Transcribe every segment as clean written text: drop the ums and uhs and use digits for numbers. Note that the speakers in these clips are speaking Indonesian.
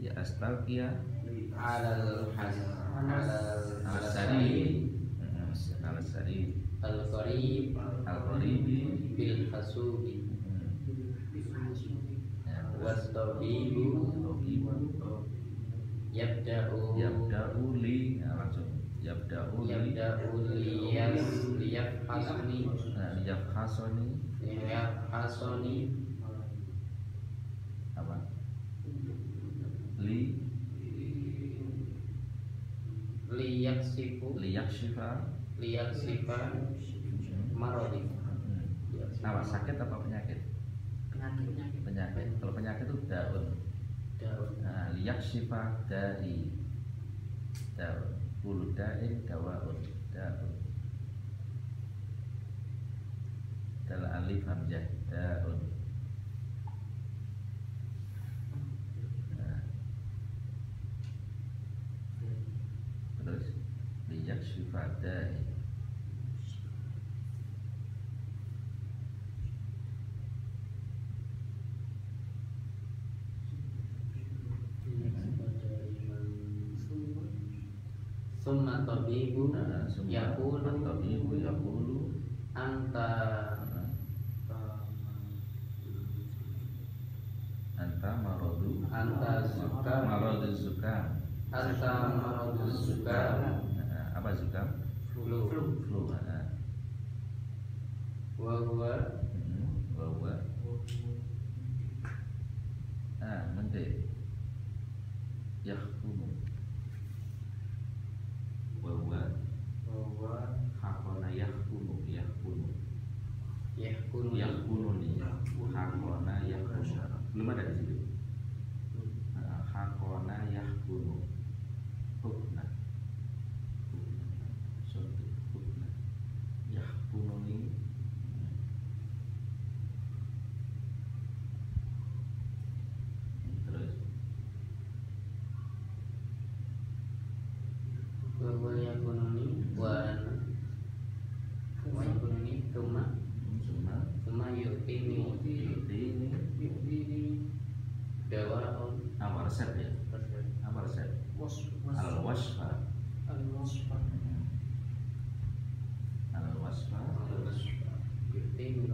ya astalqiya alal sari al sari al qarib al-qaribi bil hasubi was tabibu yabda'u li langsung yabda'u liyafhasoni apa liyakshifa marodi. apa sakit apa penyakit? Penyakit. Kalau penyakit itu daun. Nah, liyakshifa da'i daun. Kullu da'in dawaun daun. Dal alif hamzah daun. Terus liyakshifa da'i. Summa tabibu yaqulu anta maradu zukam. Apa zukam? Flu. Wa huwa mende yahkumu wa huwa hakona yahkumu ni hakona yahkumu belum ada di situ. Hakona yahkumu hukna suatu hukna yahkumu ni terus wa yakununi tuma yu'tini dawaun. apa resep ya? Apa resep? Al-wasfa yu'tini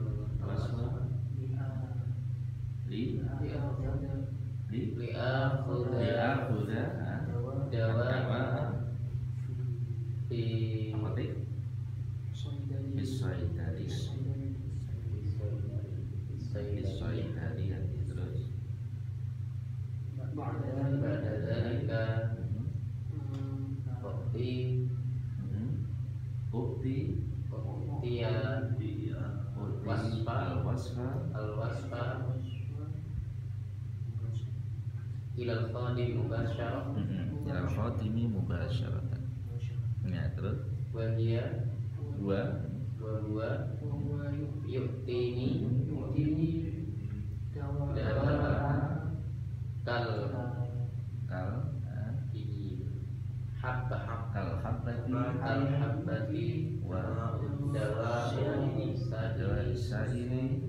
li'akhudha dawa bisaidari terus ba'da dzalika uqtiya al-wasfa ilal khadimi mubasyaratan. Ya, terus wa hiya yu'tini dawa kal habbati wa dawa sa'ili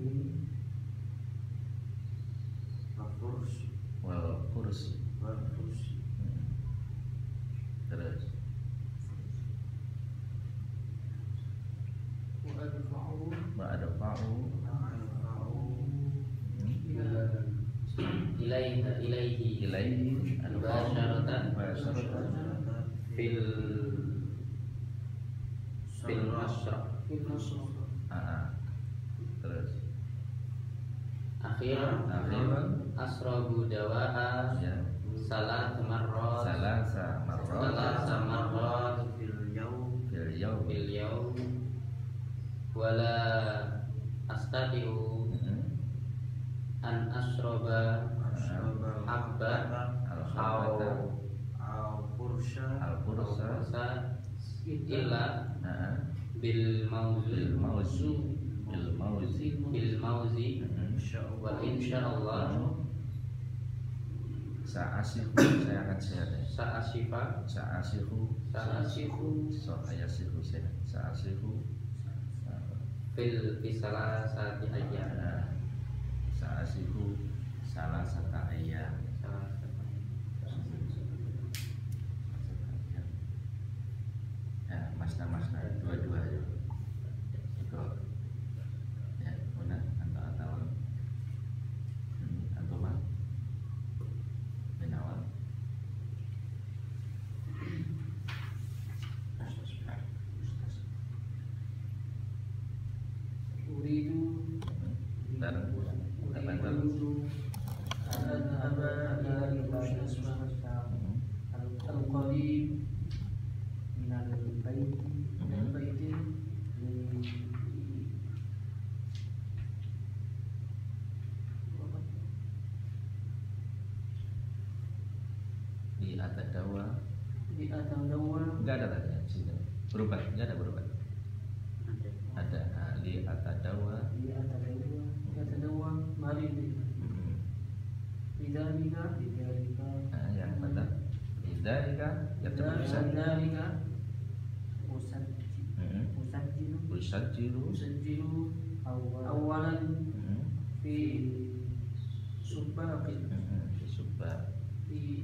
wal kursi. Terus ma'adfa'u ilaihi mubasyaratan fil masyraq. Terus akhiran asrabu dawa'a ya salasa marrat fil yawm wala astati'u an asroba habba al-fursa illa bil mauzi wa insyaallah sa'asihu saya akan sehat ya. Sa'asihu fil salasati ayyam. Sa'asihu salasata ayyam. Li atadawa. atadawa Enggak ada tadi sini. Berubah, enggak ada berubah. Ada li atadawa. atadawa marid bidzalika Yang pada lidzalika yatrusan. bidzalika Usajjiru. usajjilu awalan fi subbaqin Subah. fi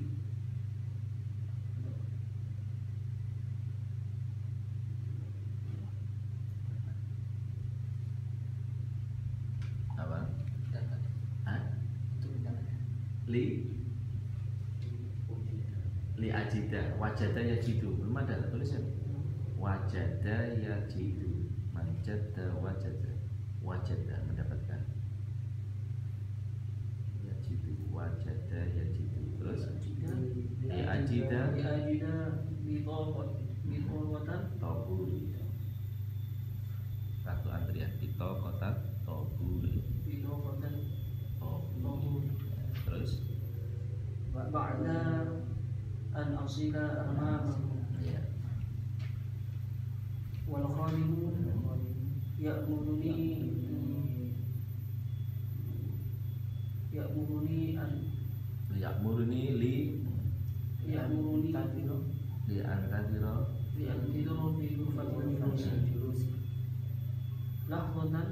Apa? Hah? Li ajida, wajada yajidu. Belum ada tulisan. Wajada yajidu. Manjada wajada. Wajada mendapatkan. Yajidu, wajada yajidu. Terus li ajida bitawatan tobul. Satu antrian kita kota tobul. bitawatan Tobul. Terus ba'da an asila amamahu ya. wal khadimu ya'muruni an Ya'muruni li antadiro antadiro fi ghurfatil julus lahzatan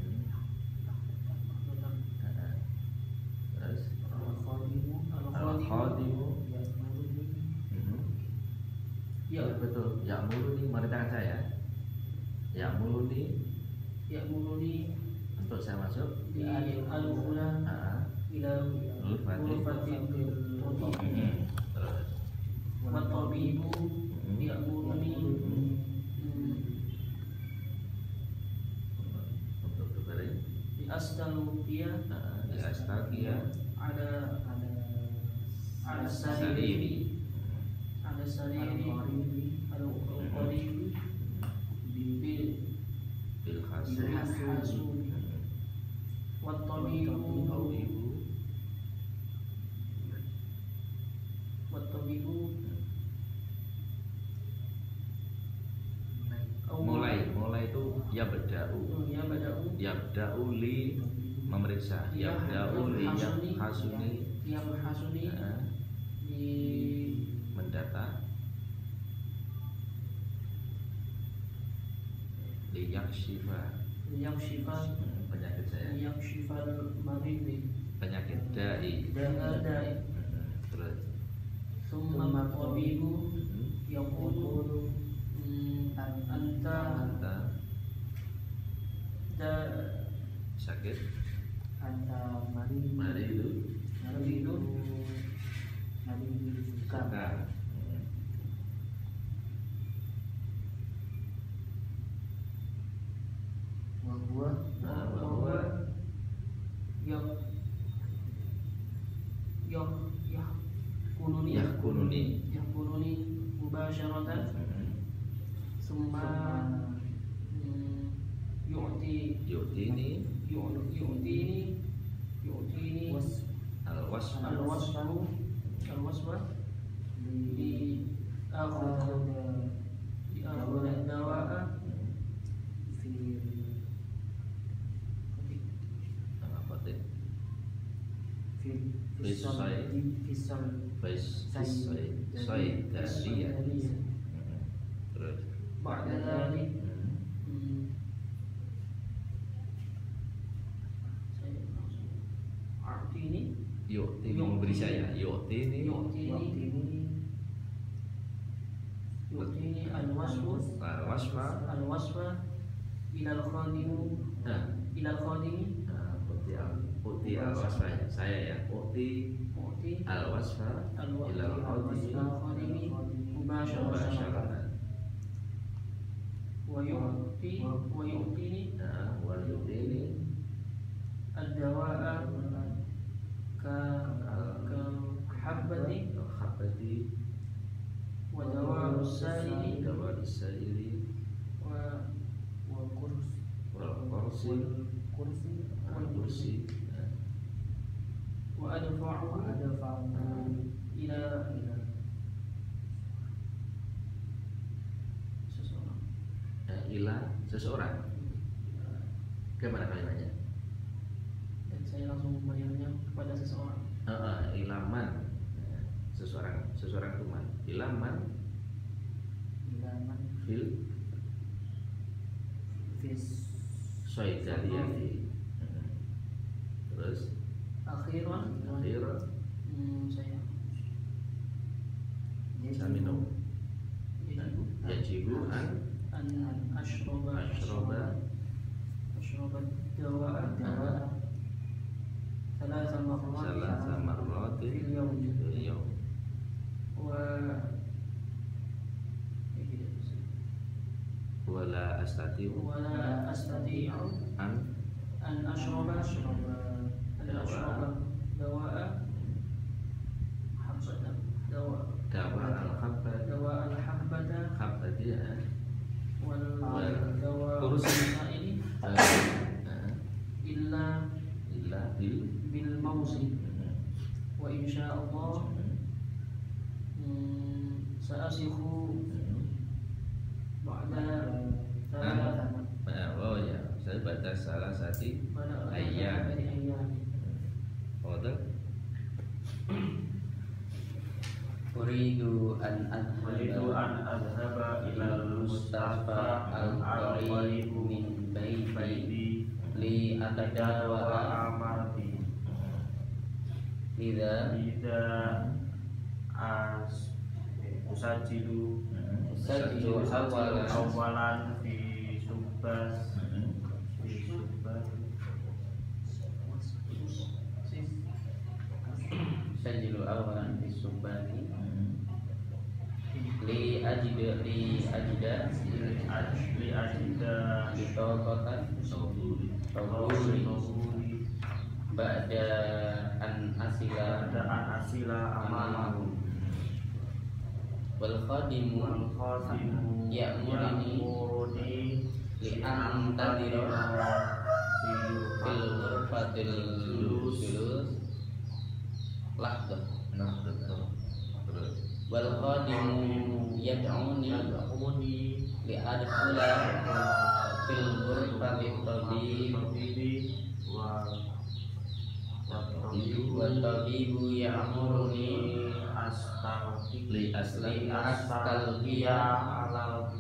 terus al-khadimu al-khadimu ya betul ya'muruni mari tangan saya ya'muruni untuk saya masuk di al-ula ila ghurfatil terus wa tabibu ya'muruni untuk berbaring di astaluqiyah di astagia ala saliri al-qarib bil bil hasud wa tabibu mulai itu yabda'u li memeriksa yabda'u li yang hasuni di mendata li yakshifa penyakit saya yakshifal maridi penyakit dai terus summa tabibu yaqulu anta da sakit anta mari itu suka bahwa yahkununi mubasharatan summa yu'tini al-wasfa di akhir dawa'a terus ba'da dzalik yu'tini memberi saya yu'tini al-wasfa ila al-khadimu uti al-wasfa saya ya uti al-wasfa ila al-khadimi mubasharatan wa yu'tini ad-dawa'a ka habbati al-khabati wa dawa'u usaili dawa isaili wa kursi wal kursi wal kursi wa adfa'u ila seseorang. ila seseorang. Gimana kalimatnya? Dan saya langsung membayarnya kepada seseorang. Ilaman, seseorang itu man. Ilaman fil soidaliyati. Terus Akhiran saya minum yajibu an ashroba dawa ثلاث مرات في اليوم في اليوم ولا أستطيع أن أشرب دواء الحبة والدواء السائل إلا بالموسم وإن شاء الله سأصح بعد saya baca salah satu ayat. Uridu an adhaba ilal Mustafa al-qarib min baiti li atadawa amati Ida usajilu awalan fi subbas sajilu awalan fi subbati li ajida bitokotan tawuri ba'da an asila amamahu wal khadimu ya'muruni li antadira fil ghurfatil julus lahdah wal khadimu yad'uni li adkhula fil ghurfatil tabibi wa tabibu ya'muruni li astalqiya alal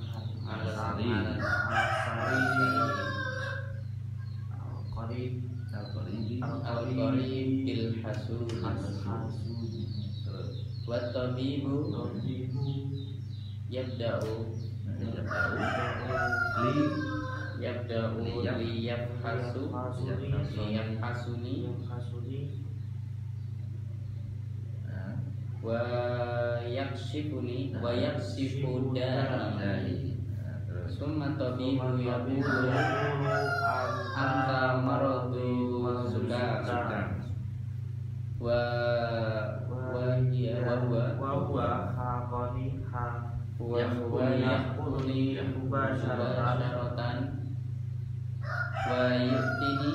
al-qarib bil hasud wa tabibu yabda'u li yabhasuni wa yaksifuni wa yaksifu dari summa tabibu yaqulu anta maradu sulam wa huwa yaqulni mubasharatan wa yu'tini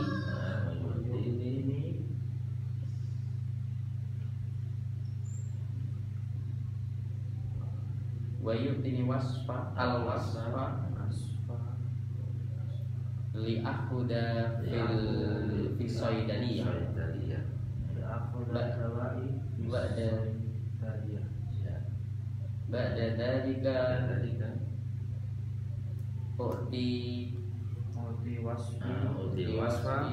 wasfa li akhuda fi soidaliyah ba'da dalika u'ti wasfa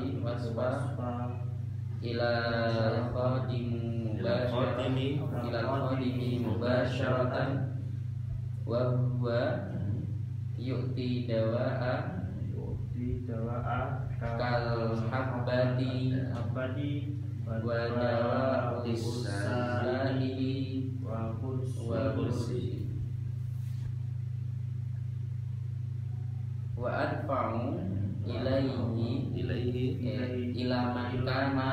ila khadimi mubasharatan wa huwa yu'ti dawa'a kal habbati wa dawa'u sahili wa kursi wa adfa'u ilaihi ila man kana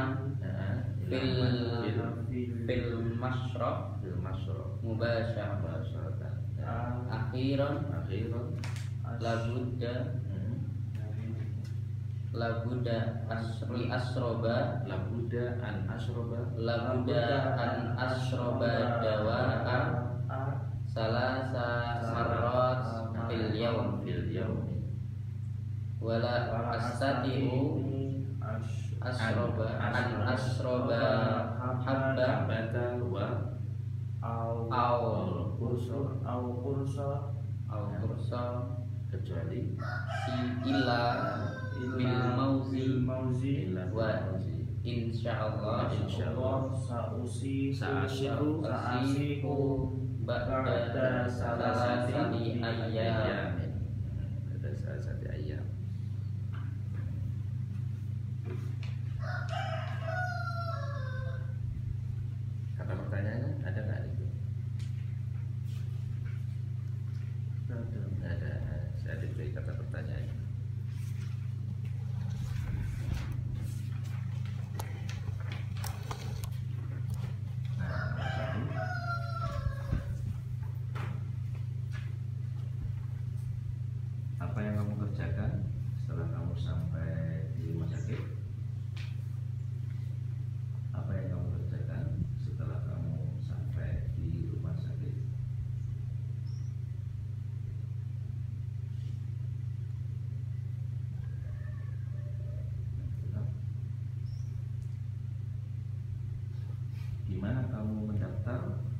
fil mashrab mubasharatan akhiran labudda an asroba dawa'a salasa marrat fil yawm wala astati'u asroba habba au kursa kecuali illa bil mauzi wa insyaallah sa'asiku ba'da salasati ayyam. Ada salasati ayyam. Kata pertanyaannya ada nggak itu? Ada. Saya diberi kata pertanyaannya. Apa yang kamu kerjakan setelah kamu sampai di rumah sakit? Apa yang kamu kerjakan setelah kamu sampai di rumah sakit? Di mana kamu mendaftar